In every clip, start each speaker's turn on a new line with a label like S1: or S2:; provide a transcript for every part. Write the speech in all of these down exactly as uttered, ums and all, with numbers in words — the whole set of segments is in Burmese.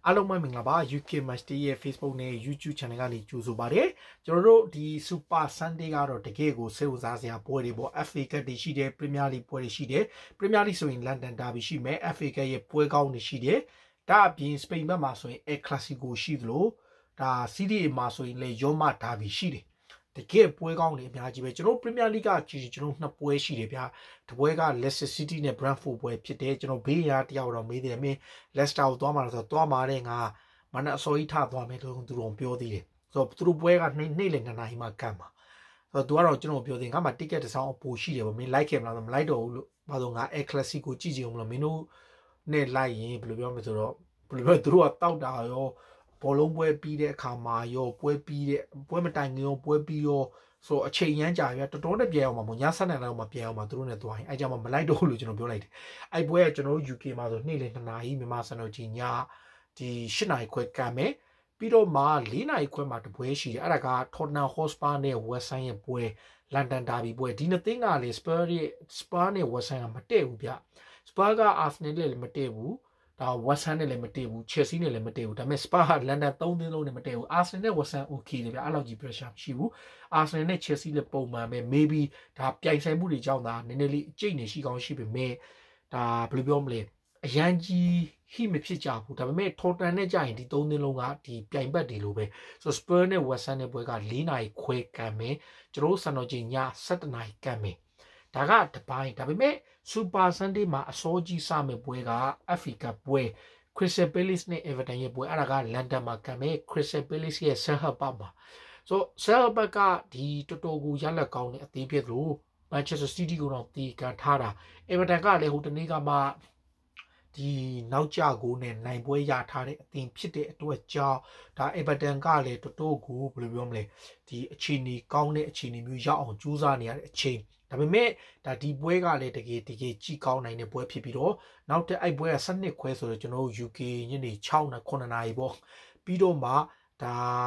S1: အားလုံးပဲမင်္ဂလာပါ U K Master ရဲ့ Facebook နဲ့ YouTube Channel ကနေကြိုဆိုပါရစေကျွန်တော်တို့ဒီ Super Sunday ကတော့တကယ်ကိုစိတ်ဝင်စားစရာပွဲတွေပေါ့ F A Cup တွေရှိတယ် Premier League ပွဲတွေရှိတယ် Premier League ဆိုရင် London Derby ရှိမယ် F A Cup ရဲ့ပွဲကောင်းတွေရှိတယ်ဒါအပြင် Spain ဘက်မှာဆိုရင် El Clasico ရှိသလိုဒါ City မှာဆိုရင်လည်း Roma Derby ရှိတယ်တကယ်ပွဲကောင်းတွေအများကြီးပဲကျွန်တော် Premier League ကကြည့်ကျွန်တော်နှစ်ပွဲရှိတယ်ဗျာတပွဲက Leicester City နဲ့ Brentford ပွဲဖြစ်တယ်ကျွန်တော်ဘေးရာတယောက်တော့မေးတယ်မင်း Leicester ကိုသွားမှာဆိုတော့သွားမှာတဲ့ငါမနက်အစောကြီးထသွားမယ်လို့သူတို့ပြောသေးတယ်ဆိုတော့သူတို့ပွဲကနေ့နေ့လယ်နှစ်နာရီမှကမ်းမှာဆိုတော့သူကတော့ကျွန်တော်ပြောသေးငါမှ ticket တစ်ဆောင်အပိုရှိတယ်ဗောမင်း like ခဲ့မလားမ like တော့ဘူးလို့ဘာလို့ငါ El Clasico ကြည့်ကြည့်အောင်မလို့မင်းတို့နဲ့လိုက်ရင်ဘယ်လိုပြောမလဲဆိုတော့ဘယ်လိုပြောသူတို့ကတောက်တာရောဘောလုံးပွဲပြီးတဲ့အခါမှာရောပွဲပြီးတဲ့ပွဲမတိုင်ခင်ရောပွဲပြီးရောဆိုအချိန်ရမ်းကြာပြတော်တော်နဲ့ပြန်အောင်မှာမညာဆက်နိုင်တော့မှပြန်အောင်မှာသူတို့နဲ့သွားရင်အဲကြောင့်မမလိုက်တော့လို့ကျွန်တော်ပြောလိုက်တယ်အဲပွဲကကျွန်တော်တို့ U K မှာဆိုနေ့လယ်နှစ်နာရီမြန်မာစံတော်ချိန်ညဒီ၈နာရီခွဲကမ်းမယ်ပြီးတော့မှ၄နာရီခွဲမှာတပွဲရှိတယ်အဲ့ဒါက Tottenham Hotspur နဲ့ West Ham ရဲ့ပွဲ London Derby ပွဲဒီနှစ်သင်းကလေ Spurs ရဲ့ Spurs နဲ့ West Ham ကမတည့်ဘူးဗျ Spurs က Arsenal နဲ့လည်းမတည့်ဘူးဒါ West Ham နဲ့လည်းမတည့်ဘူး Chelsea နဲ့လည်းမတည့်ဘူးဒါပေမဲ့ Spurs က London သုံးသင်းလုံးနဲ့မတည့်ဘူး Arsenal နဲ့ West Ham okay တယ်ဗျအဲ့လောက်ကြီး pressure မရှိဘူး Arsenal နဲ့ Chelsea လည်းပုံမှန်ပဲ maybe ဒါပြိုင်ဆိုင်မှုတွေကြောင့်ဒါနည်းနည်းလေးအကျိတ်နေရှိကောင်းရှိပေမဲ့ဒါဘယ်လိုပြောမလဲအရန်ကြီးဟိမဖြစ်ကြဘူးဒါပေမဲ့ Tottenham နဲ့ကြာရင်ဒီသုံးသင်းလုံးကဒီပြိုင်ဘက်တွေလိုပဲဆို Spurs နဲ့ West Ham နဲ့ပွဲက၄နာရီခွဲကမ်းမယ်ကျွန်တော်စံတော်ချိန်ည၁၁နာရီကမ်းမယ်ဒါကတပိုင်းဒါပေမဲ့ Super Sunday မှာအစောကြီးစမယ့်ပွဲက F A Cup ပွဲ Crystal Palace နဲ့ Everton ရဲ့ပွဲအဲ့ဒါက London မှာကမ်းမယ် Crystal Palace ရဲ့ Selhurst Park မှာဆို Selhurst Park ကဒီတော်တော်ကိုရလက်ကောင်းတဲ့အသင်းဖြစ်လို့ Manchester City ကိုတော့တီးကန်ထားတာ Everton ကလည်းဟိုတနေ့ကမှဒီနောက်ကျကိုနဲ့နိုင်ပွဲရထားတဲ့အသင်းဖြစ်တဲ့အတွက်ကြောင့်ဒါ Everton ကလည်းတော်တော်ကိုဘယ်လိုပြောမလဲဒီအခြေအနေကောင်းတဲ့အခြေအနေမျိုးရောက်အောင်ကြိုးစားနေရတဲ့အချိန်ဒါပေမဲ့ဒါဒီပွဲကလည်းတကယ်တကယ်ကြည့်ကောင်းနိုင်တဲ့ပွဲဖြစ်ပြီးတော့နောက်တဲ့အဲ့ပွဲက၁၂ခွဲဆိုတော့ကျွန်တော်တို့ U K ညနေ၆နာရီ9နာရီပေါ့ပြီးတော့မှဒါ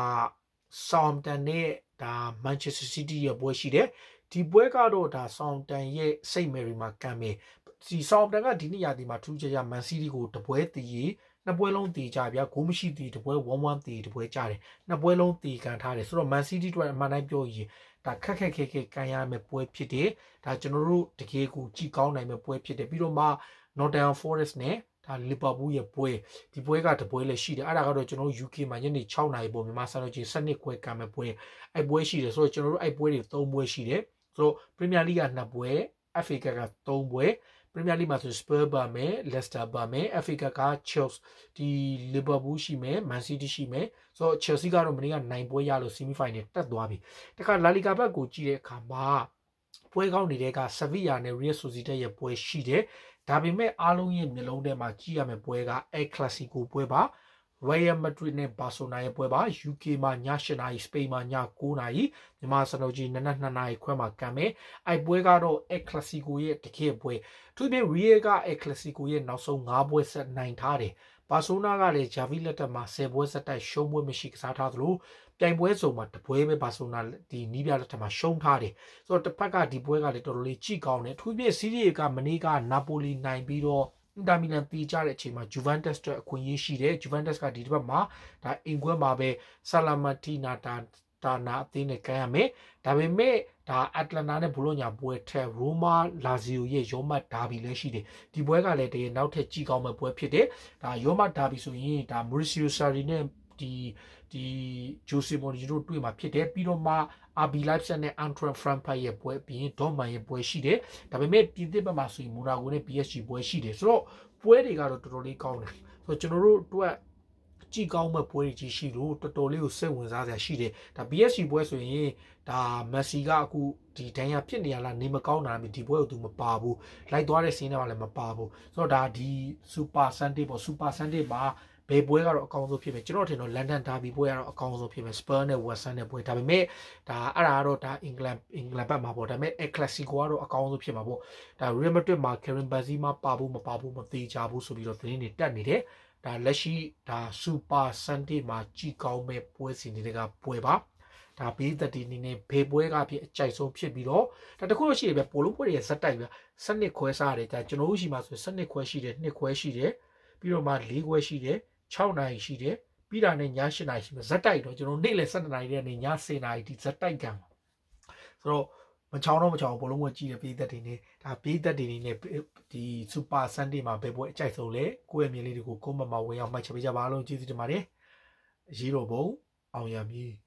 S1: Southampton နဲ့ဒါ Manchester City ရဲ့ပွဲရှိတယ်ဒီပွဲကတော့ဒါ Southampton ရဲ့ Saint Mary မှာကမ်းမယ်ဒီ Southampton ကဒီနေ့ရာသီမှာထူးခြားခြား Man City ကိုတပွဲတည်ရနှစ်ပွဲလုံးတည်ကြဗျာဂိုးမရှိတည်တပွဲ၁၁တည်တပွဲကြတယ်နှစ်ပွဲလုံးတည်ကန်ထားတယ်ဆိုတော့ Man City တို့အမှန်တိုင်းပြောရင်ဒါခက်ခက်ခဲခဲကန်ရမယ့်ပွဲဖြစ်တယ်ဒါကျွန်တော်တို့တကယ်ကိုကြည်ကောင်းနိုင်မယ့်ပွဲဖြစ်တယ်ပြီးတော့မှ Nottingham Forest နဲ့ဒါ Liverpool ရဲ့ပွဲဒီပွဲကတပွဲလည်းရှိတယ်အဲ့ဒါကတော့ကျွန်တော်တို့ U K မှာညနေ၆နာရီပုံမြန်မာစံတော်ချိန်၁၂ခွဲကန်မယ့်ပွဲအဲ့ပွဲရှိတယ်ဆိုတော့ကျွန်တော်တို့အဲ့ပွဲတွေ၃ပွဲရှိတယ်ဆိုတော့ Premier League ကနှစ်ပွဲ F A Cup က၃ပွဲ Premier League မှာဆို Spurs ပါမယ် Leicester ပါမယ် F A Cup က Chelsea ဒီ Liverpool ရှိမယ် Man City ရှိမယ်ဆိုတော့ Chelsea ကတော့မနေ့ကနိုင်ပွဲရလို့ semi final တက်သွားပြီတခါ La Liga ဘက်ကိုကြည့်တဲ့အခါမှာပွဲကောင်းနေတဲ့က Sevilla နဲ့ Real Sociedad ရဲ့ပွဲရှိတယ်ဒါပေမဲ့အားလုံးရဲ့မျိုးလုံးထဲမှာကြည့်ရမယ့်ပွဲက El Clasico ပွဲပါ Real Madrid နဲ့ Barcelona ရဲ့ပွဲပါ U K မှာည၈နာရီ Spain မှာည၉နာရီမြန်မာစံတော်ချိန်နနက်၂နာရီခွဲမှာကမ်းမယ်အဲ့ပွဲကတော့ El Clasico ရဲ့တကယ်ပွဲသူပြင် Real က El Clasico ရဲ့နောက်ဆုံး၅ပွဲဆက်နိုင်ထားတယ်ဘာဆိုနာကလည်းဂျာဗီလက်တက်မှာ၁၀ပွဲဆက်တိုက်ရှုံးပွဲမရှိကစားထားသလိုပြိုင်ပွဲစုံမှာတပွဲပဲဘာဆိုနာဒီနီးပြလက်တက်မှာရှုံးထားတယ်ဆိုတော့တစ်ဖက်ကဒီပွဲကလည်းတော်တော်လေးကြည့်ကောင်းတယ်အထူးဖြင့်စီးရီးကမနေ့ကနာပိုလီနိုင်ပြီးတော့အင်တာမီလန်တီးကြတဲ့အချိန်မှာ Juventus အတွက်အခွင့်အရေးရှိတယ် Juventus ကဒီတစ်ပတ်မှာဒါအင်ကွဲမှာပဲဆာလာမတီနာတာတာနာအသင်းနဲ့ကန်ရမယ်ဒါပေမဲ့ဒါအတ္တလန်တာနဲ့ဘလိုညာပွဲထက်ရိုမာလာဇီယိုရဲ့ရောမတ်ဒါဘီလည်းရှိတယ်ဒီပွဲကလည်းတကယ်နောက်ထပ်ကြီးကောင်းမဲ့ပွဲဖြစ်တယ်ဒါရောမတ်ဒါဘီဆိုရင်ဒါမိုရီစီယိုဆာရီနဲ့ဒီဒီဂျိုစီမိုနီတို့တွေ့မှာဖြစ်တယ်ပြီးတော့မှအာဘီလိုက်ဆက်နဲ့အန်ထရန်ဖရန်ဖိုင်ရဲ့ပွဲပြီးရင်ဒေါ်မန်ရဲ့ပွဲရှိတယ်ဒါပေမဲ့ပြင်သစ်ဘက်မှာဆိုရင်မိုနာဂိုနဲ့ P S G ပွဲရှိတယ်ဆိုတော့ပွဲတွေကတော့တော်တော်လေးကောင်းတယ်ဆိုတော့ကျွန်တော်တို့အတွက်ကြည့်ကောင်းမဲ့ပွဲတွေကြီးရှိလို့တော်တော်လေးကိုစိတ်ဝင်စားစရာရှိတယ်ဒါ P S G ပွဲဆိုရင်ဒါမက်ဆီကအခုဒီဒဏ်ရာဖြစ်နေရလားနေမကောင်းတာမျိုးဒီပွဲကိုသူမပါဘူးလိုက်သွားတဲ့စီးထဲမှာလည်းမပါဘူးဆိုတော့ဒါဒီ Super Sunday ပေါ့ Super Sunday မှာဘယ်ပွဲကတော့အကောင်းဆုံးဖြစ်မယ်ကျွန်တော်ထင်တော့ London Derby ပွဲကတော့အကောင်းဆုံးဖြစ်မယ် Spurs နဲ့ West Ham နဲ့ပွဲဒါပေမဲ့ဒါအဲ့ဒါကတော့ဒါ England England ဘက်မှာပေါ့ဒါပေမဲ့ El Clasico ကတော့အကောင်းဆုံးဖြစ်မှာပေါ့ဒါ Real Madrid မှာ Karim Benzema ပါဘူးမပါဘူးမသိကြဘူးဆိုပြီးတော့သတင်းတွေတက်နေတယ်ဒါလက်ရှိဒါ Super Sunday မှာကြည်ကောင်းမဲ့ပွဲစီတွေကပွဲပါဒါဘေးသက်တီနေနဲ့ဘေးပွဲကဖြစ်အကြိုက်ဆုံးဖြစ်ပြီးတော့ဒါတခုရှိတယ်ပဲပိုလုံးပွဲတွေဇက်တိုက်ပဲ၁၂ခွဲစားတယ်ဒါကျွန်တော်တို့ရှိမှာဆို၁၂ခွဲရှိတယ်၂ခွဲရှိတယ်ပြီးတော့မှ၄ခွဲရှိတယ်၆နာရီရှိတယ်ပြီးတာနဲ့ည၈နာရီရှိမယ်ဇက်တိုက်တော့ကျွန်တော်နေ့လယ်၁၂နာရီနဲ့ည၁၀နာရီဒီဇက်တိုက်ကံဆိုတော့မချောင်းတော့မချောင်းဘောလုံးပွဲကြည့်တဲ့ပြည်သက်တွေနဲ့ဒါပြည်သက်တွေနဲ့ဒီစူပါဆန်ဒေးမှာဘယ်ပွဲအကြိုက်ဆုံးလဲကိုယ့်ရဲ့မြေလေးတွေကိုကိုမမဝင်အောင်မှတ်ချက်ပေးကြပါလို့ကျေးဇူးတင်ပါတယ်ရေတော်ဘုံအောင်ရမည်